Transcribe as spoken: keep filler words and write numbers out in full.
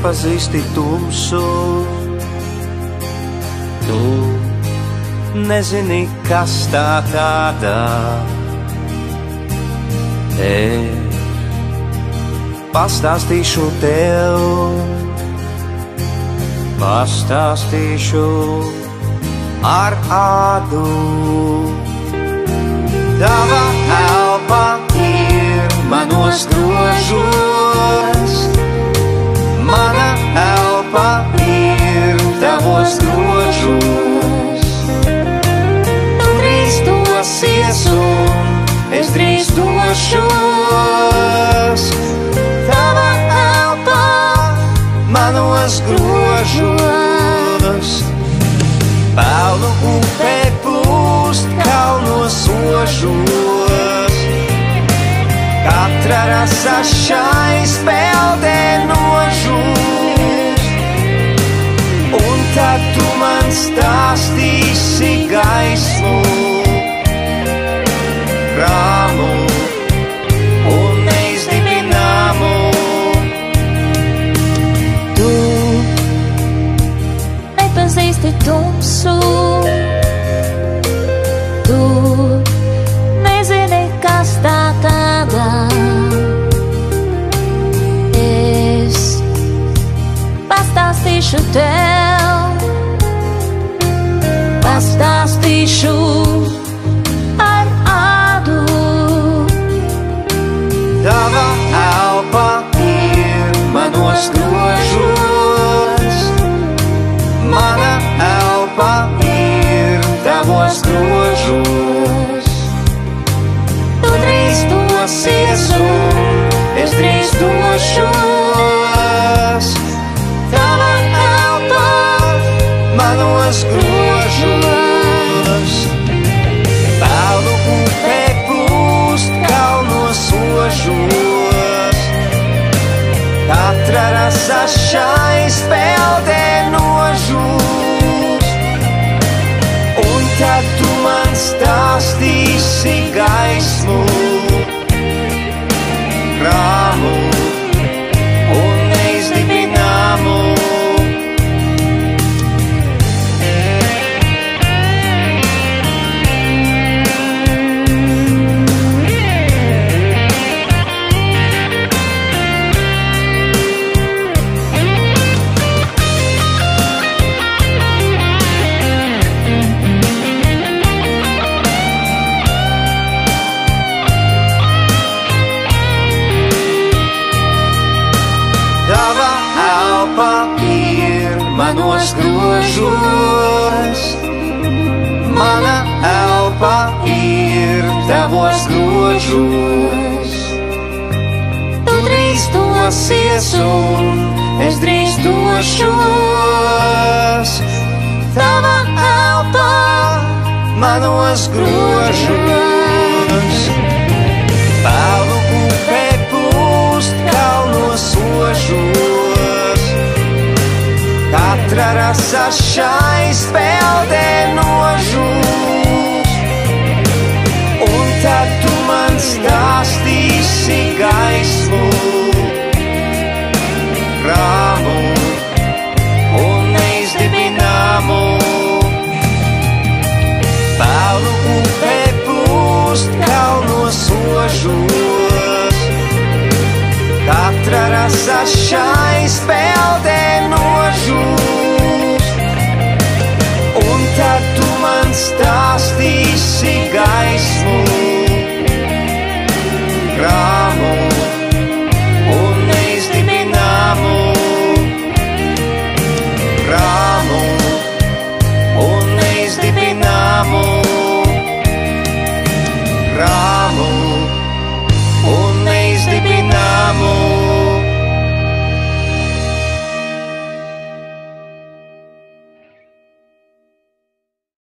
nepazīsti tumsu. Tu nezini, kas tā tāda. Es pastāstīšu tev, pastāstīšu ar ādu. Tava elpa ir manos grožos, mana elpa ir tavos grožos. Tu drīz dosies un es drīz došos. Tava elpa manos grožos. Pelnu upē plūst kalnos ožos. Katra rasa šai speldē nožūst. Un tad tu man stāstīsi gaismu, rāmu un neizdibināmu. Tu nepazīsti tumsu. Tu nezini, kas tā tāda. Es pastāstīšu tev, pastāstīšu ar ādu. Tava elpa ir manos grožos, mana elpa ir tavos grožos. Tu drīz Dosies un es drīz došos. Tava elpa manos grožos. Pelnu upē plūst kalnos ožos. Katra rasa šai speldē nožūst. Un tad tu man stāstīsi gaismu, rāmu un neizdibināmu. Tava elpa ir manos grožos, mana elpa ir tavos grožos. Tu drīz dosies un es drīz došos. Tava elpa manos grožos. Pelnu upē plūst kalnos ožos. Katra rasa šai speldē nožūst. Un tad tu man stāstīsi gaismu, rāmu un neizdibināmu. Pelnu upē plūst kalnos ožos. Katra rasa šai speldē